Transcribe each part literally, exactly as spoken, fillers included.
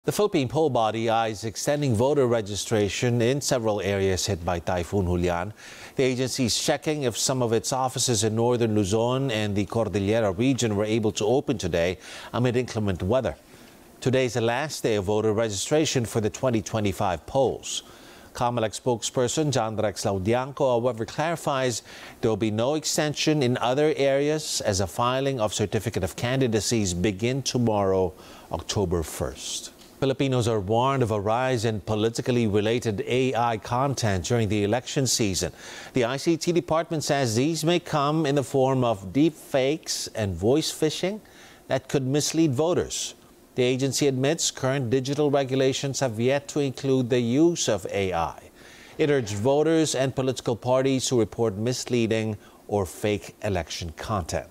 The Philippine poll body eyes extending voter registration in several areas hit by Typhoon Julian. The agency is checking if some of its offices in northern Luzon and the Cordillera region were able to open today amid inclement weather. Today is the last day of voter registration for the twenty twenty-five polls. COMELEC spokesperson John Rex Laudianco, however, clarifies there will be no extension in other areas as a filing of certificate of candidacies begin tomorrow, October first. Filipinos are warned of a rise in politically related A I content during the election season. The I C T department says these may come in the form of deep fakes and voice phishing that could mislead voters. The agency admits current digital regulations have yet to include the use of A I. It urged voters and political parties to report misleading or fake election content.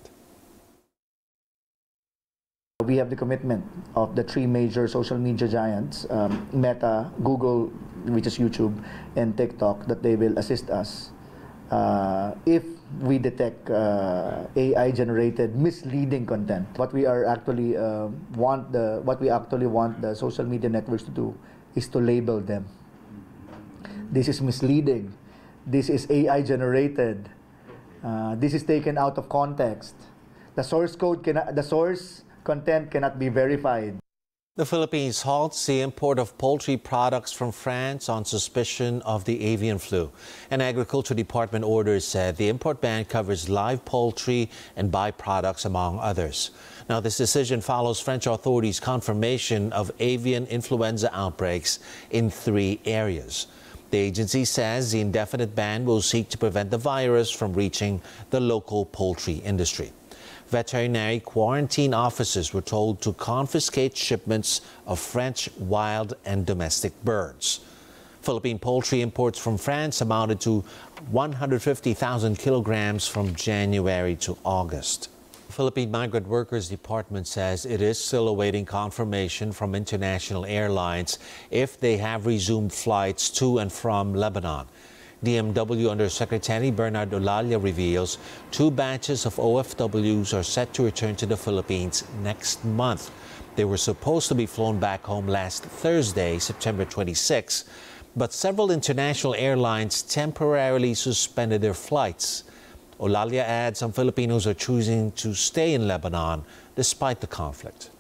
We have the commitment of the three major social media giants, um, Meta, Google, which is YouTube, and TikTok, that they will assist us uh, if we detect uh, A I-generated misleading content. What we are actually uh, want the what we actually want the social media networks to do is to label them. This is misleading. This is A I-generated. Uh, this is taken out of context. The source code cannot. The source content cannot be verified. The Philippines halts the import of poultry products from France on suspicion of the avian flu. An agriculture department order said the import ban covers live poultry and byproducts, among others. Now, this decision follows French authorities' confirmation of avian influenza outbreaks in three areas. The agency says the indefinite ban will seek to prevent the virus from reaching the local poultry industry. Veterinary quarantine officers were told to confiscate shipments of French wild and domestic birds. Philippine poultry imports from France amounted to one hundred fifty thousand kilograms from January to August. The Philippine Migrant Workers Department says it is still awaiting confirmation from international airlines if they have resumed flights to and from Lebanon. D M W Undersecretary Bernard Olalia reveals two batches of O F Ws are set to return to the Philippines next month. They were supposed to be flown back home last Thursday, September twenty-sixth, but several international airlines temporarily suspended their flights. Olalia adds some Filipinos are choosing to stay in Lebanon despite the conflict.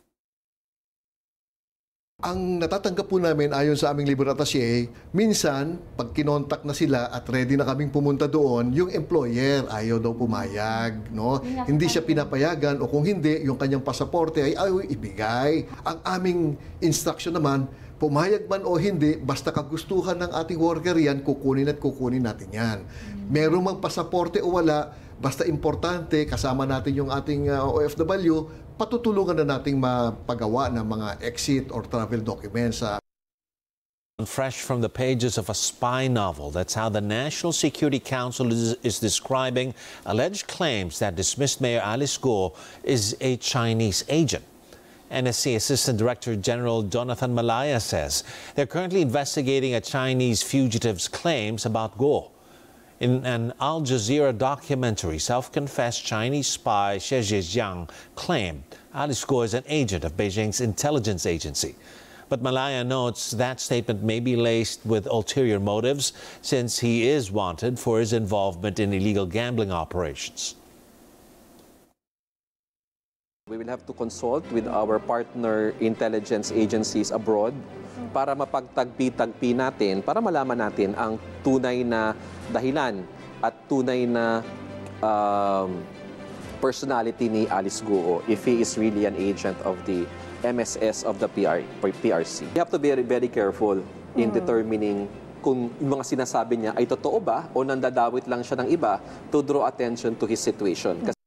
Ang natatanggap po namin ayon sa aming libro attaché, minsan pag kinontak na sila at ready na kaming pumunta doon, yung employer ayaw daw pumayag, no? Hindi siya pinapayagan, o kung hindi, yung kanyang pasaporte ay ayaw ibigay. Ang aming instruction naman, pumayag man o hindi, basta kagustuhan ng ating worker yan, kukunin at kukunin natin yan. Meron mang pasaporte o wala, basta importante, kasama natin yung ating uh, O F W, patutulungan na nating mapagawa ng mga exit or travel documents. Uh. Fresh from the pages of a spy novel, that's how the National Security Council is, is describing alleged claims that dismissed Mayor Alice Go is a Chinese agent. N S C Assistant Director General Jonathan Malaya says they're currently investigating a Chinese fugitive's claims about Go. In an Al Jazeera documentary, self-confessed Chinese spy Xie Zhejiang claimed Alice Go is an agent of Beijing's intelligence agency. But Malaya notes that statement may be laced with ulterior motives since he is wanted for his involvement in illegal gambling operations. We will have to consult with our partner intelligence agencies abroad para mapagtagpi-tagpi natin, para malaman natin ang tunay na dahilan at tunay na um, personality ni Alice Go, if he is really an agent of the M S S of the P R C. We have to be very, very careful in determining kung yung mga sinasabi niya ay totoo ba o nandadawit lang siya ng iba to draw attention to his situation.